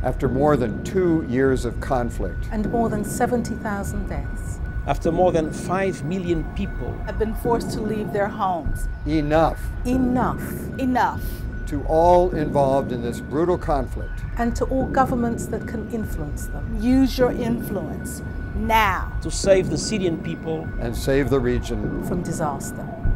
After more than 2 years of conflict. And more than 70,000 deaths. After more than 5 million people have been forced to leave their homes. Enough. Enough. Enough. To all involved in this brutal conflict. And to all governments that can influence them. Use your influence now to save the Syrian people and save the region from disaster.